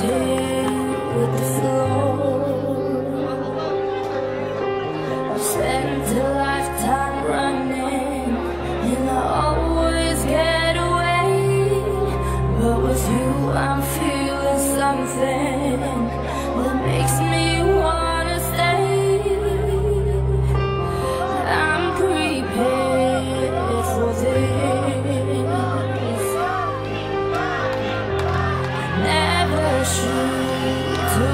melting with the flow. I've spent a lifetime running, and I always get away. But with you, I'm feeling something that makes me wanna stay. I'm prepared for this. Never shoot to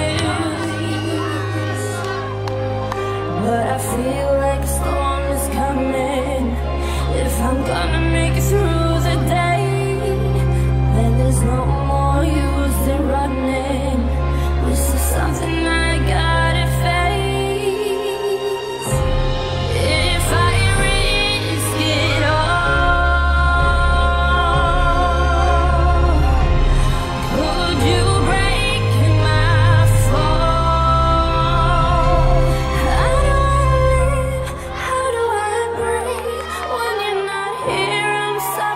miss, but I feel like a storm is coming. If I'm gonna make it through the day, then there's no more use in running. This is something I gotta face. If I risk it all, could you break my fall? How do I live? How do I breathe when you're not here? I'm sorry.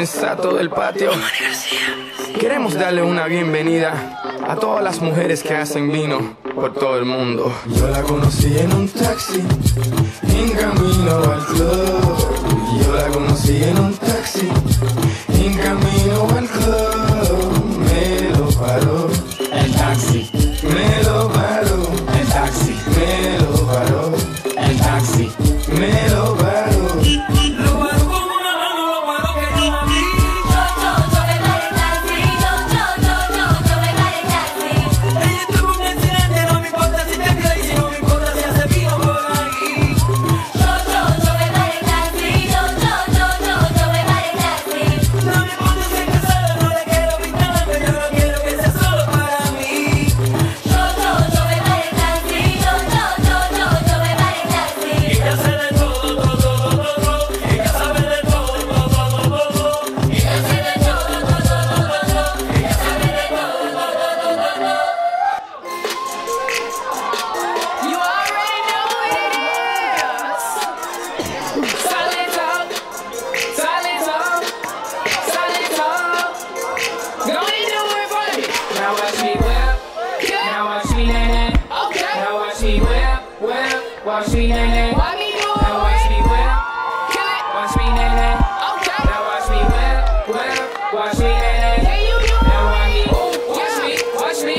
insensato del patio. Queremos darle una bienvenida a todas las mujeres que hacen vino por todo el mundo. Yo la conocí en un taxi, en camino al club. Yo la conocí en un taxi, en camino al club. Me lo paró el taxi, me lo paró el taxi, me lo paró el taxi. me lo paró. Watch me, nene. Why me do it? Now watch me whip. Kill it. Watch me, nene. Okay. Now watch me whip, whip. Watch me, nene. Can you do it? Now watch me. Watch me. Watch me.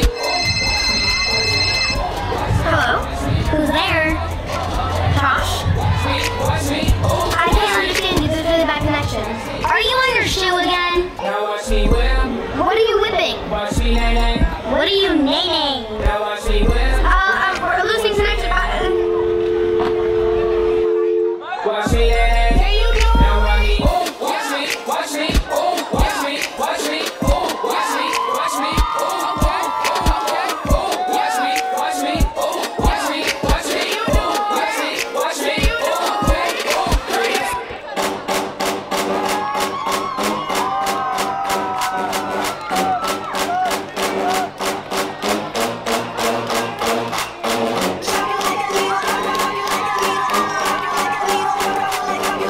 Hello? Who's there? Josh? Watch me. I can't understand you. There's really bad connection. Are you on your shoe again? Now watch me whip. What are you whipping? Watch me, nene. What are you nay-nay? Now watch me whip. We're losing connection. Watch me, nene. Can you do it? Now watch me. Watch me. Watch me. Watch me. Watch me. Watch me. Watch me. Okay. Okay. Watch me. Watch me. Watch me. Watch me. Watch me. Watch me.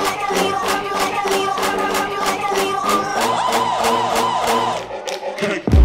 Hey.